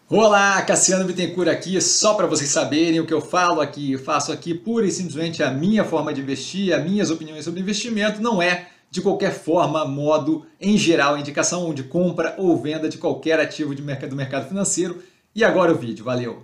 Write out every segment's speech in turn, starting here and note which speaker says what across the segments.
Speaker 1: Olá, Cassiano Bittencourt aqui, só para vocês saberem o que eu falo aqui, faço aqui pura e simplesmente a minha forma de investir, as minhas opiniões sobre investimento, não é de qualquer forma, modo, em geral, indicação de compra ou venda de qualquer ativo do mercado financeiro. E agora o vídeo, valeu!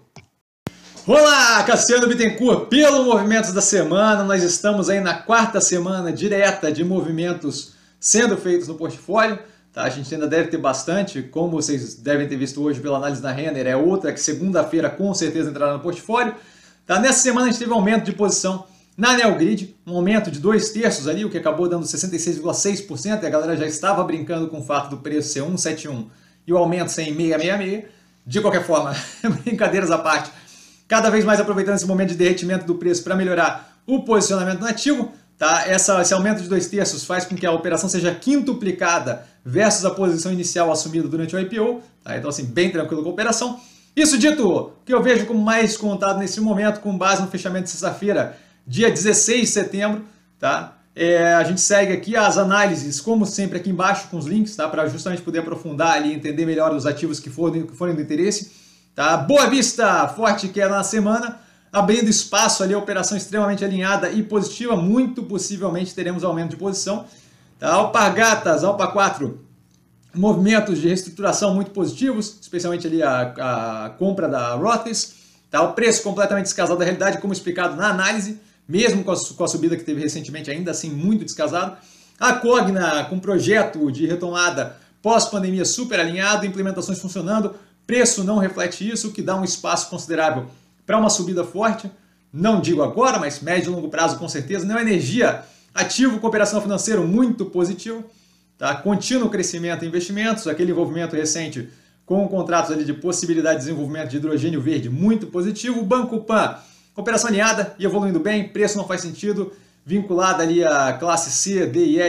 Speaker 1: Olá, Cassiano Bittencourt, pelo Movimentos da Semana, nós estamos aí na quarta semana direta de movimentos sendo feitos no portfólio. Tá, a gente ainda deve ter bastante, como vocês devem ter visto hoje pela análise da Renner, é outra que segunda-feira com certeza entrará no portfólio. Tá, nessa semana a gente teve um aumento de posição na Neogrid, um aumento de 2/3 ali, o que acabou dando 66,6%, e a galera já estava brincando com o fato do preço ser 171 e o aumento ser em 666. De qualquer forma, brincadeiras à parte, cada vez mais aproveitando esse momento de derretimento do preço para melhorar o posicionamento no ativo. Tá? Esse aumento de 2/3 faz com que a operação seja quintuplicada versus a posição inicial assumida durante o IPO. Tá? Então, assim, bem tranquilo com a operação. Isso dito, o que eu vejo como mais contado nesse momento, com base no fechamento de sexta-feira, dia 16 de setembro, tá? A gente segue aqui as análises, como sempre, aqui embaixo com os links, tá? Para justamente poder aprofundar ali e entender melhor os ativos que forem do interesse. Tá? Boa Vista, forte queda na semana, abrindo espaço ali, a operação extremamente alinhada e positiva, muito possivelmente teremos aumento de posição. Tá? Alpargatas, Alpa 4, movimentos de reestruturação muito positivos, especialmente ali a compra da Rothes. Tá? O preço completamente descasado da realidade, como explicado na análise, mesmo com a subida que teve recentemente, ainda assim muito descasado. A Cogna, com projeto de retomada pós-pandemia super alinhado, implementações funcionando, preço não reflete isso, o que dá um espaço considerável para uma subida forte, não digo agora, mas médio e longo prazo com certeza. Neoenergia, ativo com operação financeira muito positivo, tá? Contínuo crescimento em investimentos, aquele envolvimento recente com contratos ali de possibilidade de desenvolvimento de hidrogênio verde muito positivo. Banco Pan, operação alinhada e evoluindo bem, preço não faz sentido, vinculado ali à classe C, D e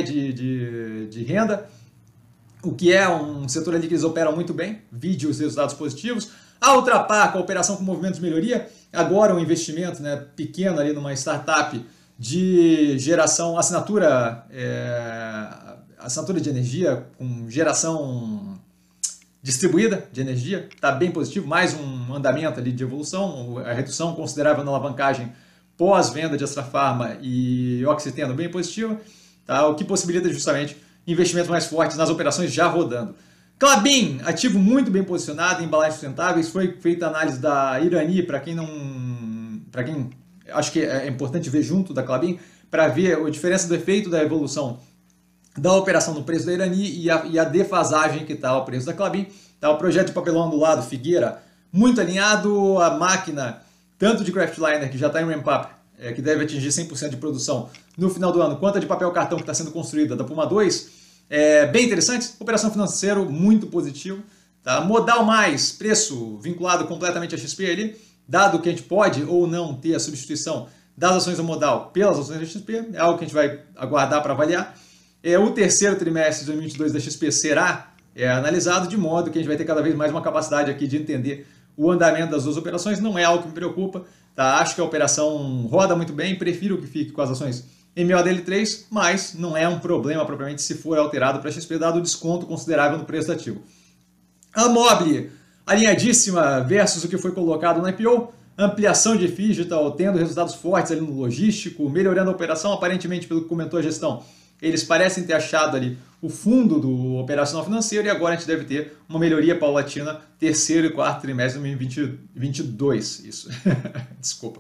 Speaker 1: E de renda, o que é um setor ali que eles operam muito bem, vide os resultados positivos. A Ultrapar, com a operação com movimento de melhoria, agora um investimento, né, pequeno ali numa startup de geração, assinatura de energia, com geração distribuída de energia, está bem positivo, mais um andamento ali de evolução, a redução considerável na alavancagem pós-venda de Astrafarma e Oxiteno bem positiva, tá? O que possibilita justamente investimentos mais fortes nas operações já rodando. Klabin, ativo muito bem posicionado em embalagens sustentáveis, foi feita a análise da Irani, para quem acho que é importante ver junto da Klabin, para ver a diferença do efeito da evolução da operação no preço da Irani e a defasagem que está o preço da Klabin. Tá, o projeto de papelão do lado, Figueira, muito alinhado, a máquina, tanto de Kraftliner, que já está em ramp-up, que deve atingir 100% de produção no final do ano, quanto a de papel cartão que está sendo construída da Puma 2, bem interessante, operação financeira muito positivo. Tá? Modal mais, preço vinculado completamente a XP ali, dado que a gente pode ou não ter a substituição das ações da Modal pelas ações da XP, é algo que a gente vai aguardar para avaliar. O terceiro trimestre de 2022 da XP será analisado, de modo que a gente vai ter cada vez mais uma capacidade aqui de entender o andamento das duas operações, não é algo que me preocupa. Tá? Acho que a operação roda muito bem, prefiro que fique com as ações MODL3, mas não é um problema propriamente se for alterado para XP, dado o desconto considerável no preço do ativo. A Mobile, alinhadíssima versus o que foi colocado no IPO, ampliação de Digital, tendo resultados fortes ali no logístico, melhorando a operação, aparentemente, pelo que comentou a gestão, eles parecem ter achado ali o fundo do operacional financeiro e agora a gente deve ter uma melhoria paulatina terceiro e quarto trimestre de 2022. Isso. Desculpa.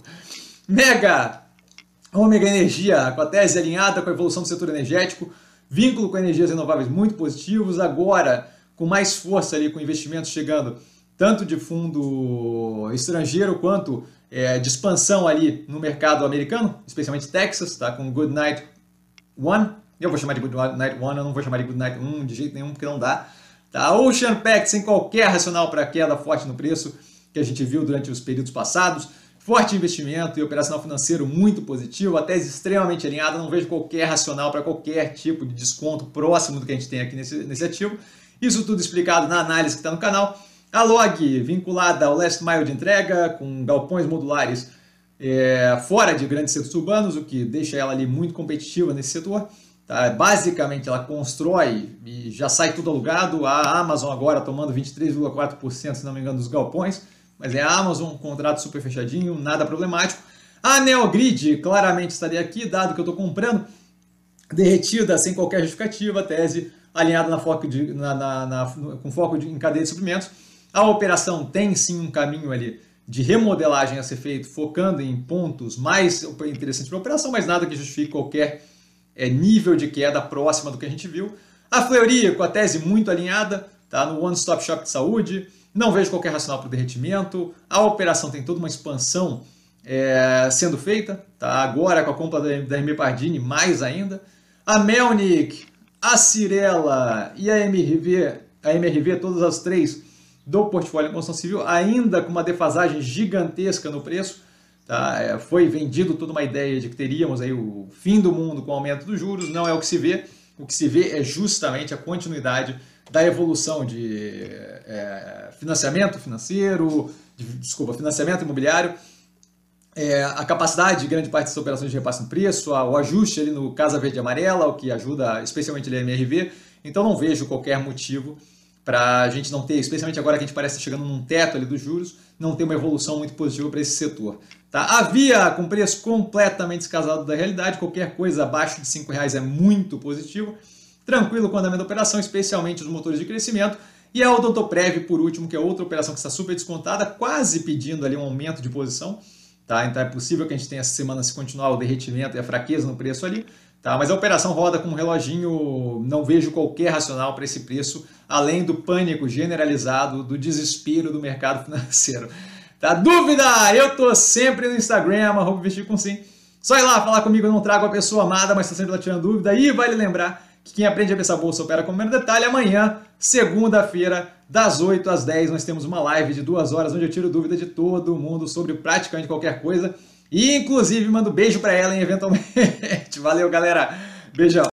Speaker 1: Ômega Energia, com a tese alinhada com a evolução do setor energético, vínculo com energias renováveis muito positivos, agora com mais força ali, com investimentos chegando tanto de fundo estrangeiro quanto de expansão ali no mercado americano, especialmente Texas, tá? Com Goodnight One. Eu vou chamar de Goodnight One, eu não vou chamar de Goodnight 1 de jeito nenhum, porque não dá. Tá? Ocean Pact, sem qualquer racional para queda forte no preço que a gente viu durante os períodos passados. Forte investimento e operacional financeiro muito positivo, a tese extremamente alinhada, não vejo qualquer racional para qualquer tipo de desconto próximo do que a gente tem aqui nesse ativo. Isso tudo explicado na análise que está no canal. A Log, vinculada ao last mile de entrega, com galpões modulares fora de grandes centros urbanos, o que deixa ela ali muito competitiva nesse setor. Tá? Basicamente, ela constrói e já sai tudo alugado. A Amazon agora tomando 23,4%, se não me engano, dos galpões. Mas é a Amazon, um contrato super fechadinho, nada problemático. A Neogrid claramente estaria aqui, dado que eu estou comprando, derretida sem qualquer justificativa, tese alinhada com foco em cadeia de suprimentos. A operação tem sim um caminho ali de remodelagem a ser feito, focando em pontos mais interessantes para a operação, mas nada que justifique qualquer nível de queda próxima do que a gente viu. A Fleury, com a tese muito alinhada, tá no One Stop Shop de saúde, não vejo qualquer racional para o derretimento. A operação tem toda uma expansão sendo feita, tá? Agora com a compra da Hermès Pardini, mais ainda. A Melnick, a Cirela e a MRV, todas as três do portfólio de construção civil, ainda com uma defasagem gigantesca no preço. Tá? Foi vendido toda uma ideia de que teríamos aí o fim do mundo com o aumento dos juros, não é o que se vê. O que se vê é justamente a continuidade da evolução de financiamento imobiliário, a capacidade de grande parte dessas operações de repasse no preço, o ajuste ali no Casa Verde e Amarela, o que ajuda especialmente a MRV. Então não vejo qualquer motivo para a gente não ter, especialmente agora que a gente parece estar chegando num teto ali dos juros, não ter uma evolução muito positiva para esse setor. Tá? A Via com preço completamente descasado da realidade, qualquer coisa abaixo de R$5 é muito positivo, tranquilo com o andamento da operação, especialmente os motores de crescimento. E a Odontoprev, por último, que é outra operação que está super descontada, quase pedindo ali um aumento de posição. Tá? Então é possível que a gente tenha essa semana, se continuar o derretimento e a fraqueza no preço ali. Tá? Mas a operação roda com um reloginho, não vejo qualquer racional para esse preço, além do pânico generalizado, do desespero do mercado financeiro. Tá? Dúvida? Eu tô sempre no Instagram, @investircomsim. Só ir lá falar comigo, eu não trago a pessoa amada, mas está sempre lá tirando dúvida. E vale lembrar que quem aprende a pensar bolsa opera com menos detalhe. Amanhã, segunda-feira, das 8 às 10, nós temos uma live de 2 horas, onde eu tiro dúvida de todo mundo sobre praticamente qualquer coisa. E, inclusive, mando beijo para ela eventualmente. Valeu, galera. Beijão.